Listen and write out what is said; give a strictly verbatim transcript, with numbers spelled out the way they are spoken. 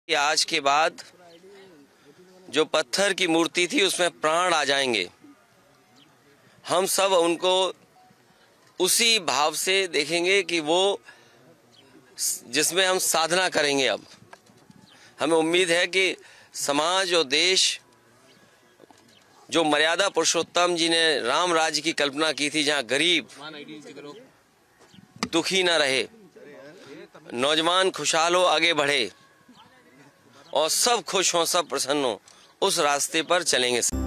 कि आज के बाद जो पत्थर की मूर्ति थी उसमें प्राण आ जाएंगे। हम सब उनको उसी भाव से देखेंगे कि वो जिसमें हम साधना करेंगे। अब हमें उम्मीद है कि समाज और देश जो मर्यादा पुरुषोत्तम जी ने राम राज्य की कल्पना की थी, जहाँ गरीब दुखी न रहे, नौजवान खुशहाल हो, आगे बढ़े और सब खुश हों, सब प्रसन्न हो, उस रास्ते पर चलेंगे।